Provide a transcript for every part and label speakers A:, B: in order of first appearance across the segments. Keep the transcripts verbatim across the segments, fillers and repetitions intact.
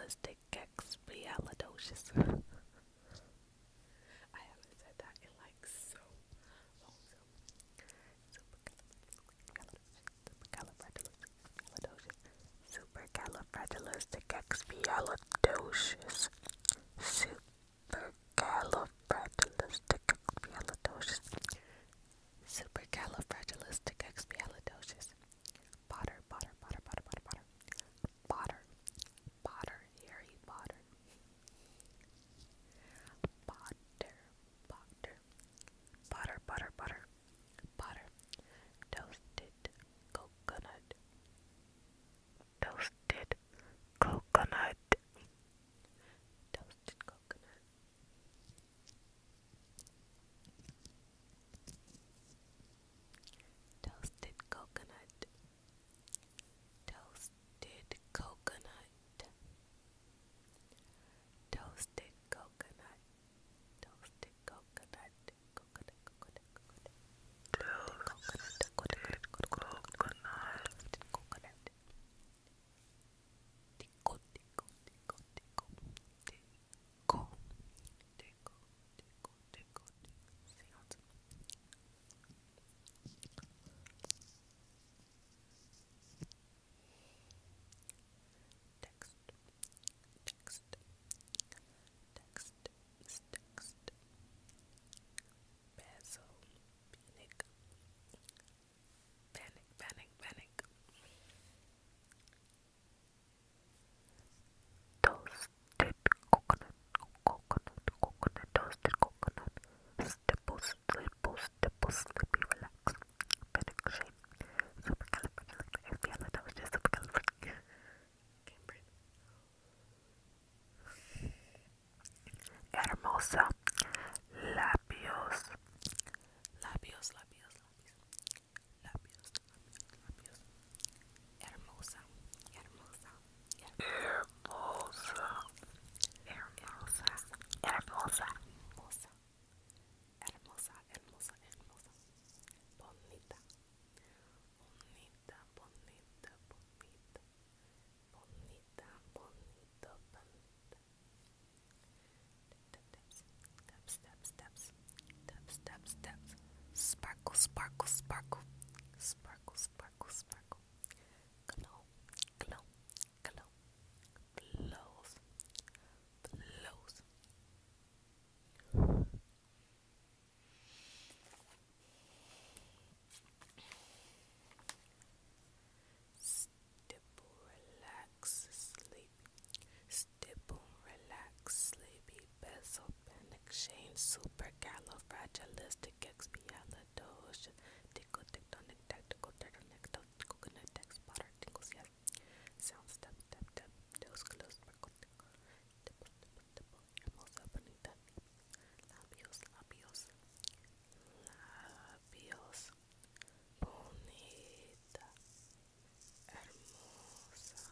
A: supercalifragilisticexpialidocious. I haven't said that in like so long. So supercalifragilisticexpialidocious. Supercalifragilisticexpialidocious. Supercalifragilisticexpialidocious. Potter, Potter, Potter, Potter, Potter, Potter. Potter, Potter, Harry Potter. Potter, Potter, Potter, Potter, Potter, Potter. Toasted coconut. Toasted coconut. Toasted coconut. Toasted coconut. Toasted coconut. Toasted coconut. Toasted coconut. Coconut, coconut, coconut. Toasted coconut. Toasted coconut. Tico, tico, tico, tico. Tico. Tico, tico, tico, tico. Sounds. Text, text, text, text. Basil, panic, panic, panic, panic. Toasted coconut, coconut, coconut, toasted coconut. Stipple, stipple, stipple, slippy, relax. Panic shake. Supercalifragilisticexpialidocious. Supercalifragilisticexpialidocious. Can't breathe. Hermosa. Labios. Labios, labios, labios. Labios, labios, labios. Hermosa. Hermosa. Hermosa. Hermosa. Hermosa. Hermosa. Hermosa, hermosa, hermosa. Bonita. Bonita, bonita, bonita. Bonita, bonita, bonita. Steps, steps, steps. Steps, steps, steps. Sparkle, sparkle, sparkle. Sparkle, sparkle, sparkle. Glow, glow, glow. Blows, blows. Stipple, relax, sleepy. Stipple, relax, sleepy. Bezel, panic, shane, supercalifragilisticexpialidocious. Tickle, tectonic, tactical, tectonic, coconut, text, potter, tingles, yes. Sound, step, step, step. Dose, close, sparkle, tickle. Tipple, tipple, tipple. Hermosa, bonita. Labios, labios. Labios. Bonita. Hermosa.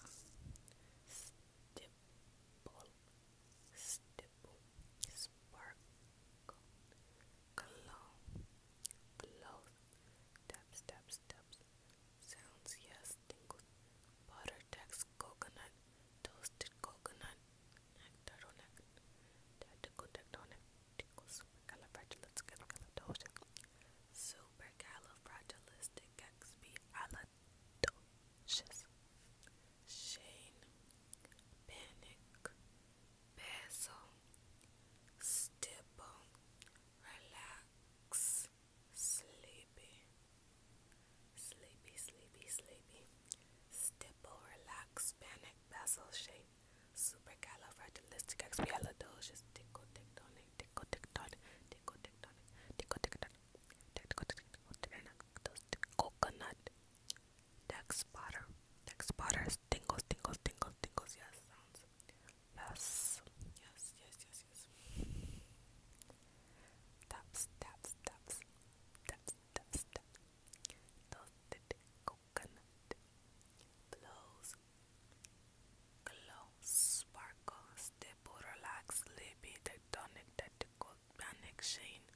A: Stipple, stipple, sparkle, glow, glow, taps, taps, taps, sounds, yes, tingles, butter, text, coconut, toasted coconut, nectar, nectar, tactical, tectonic, tingles, supercalifragilisticexpialidocious, supercalifragilisticexpialidocious. Shane, panic, basil, stipple, relax, sleepy, sleepy, sleepy, sleepy, stipple, relax, panic, basil, shane, supercalifragilisticexpialidocious, tickle, tectonic, tickle, tectonic, tickle, tectonic, tickle, tectonic, tickle, tectonic, toasted coconut. Dex spotter, dex spotters, tingles, tingles, tingles, tingles, yes, sounds. Yes, yes, yes, yes, yes. Taps, taps, taps, taps, taps, taps. Toasted coconut. Blows, glow, sparkle, stipple, relax, sleepy, tectonic, tactical, panic, shane.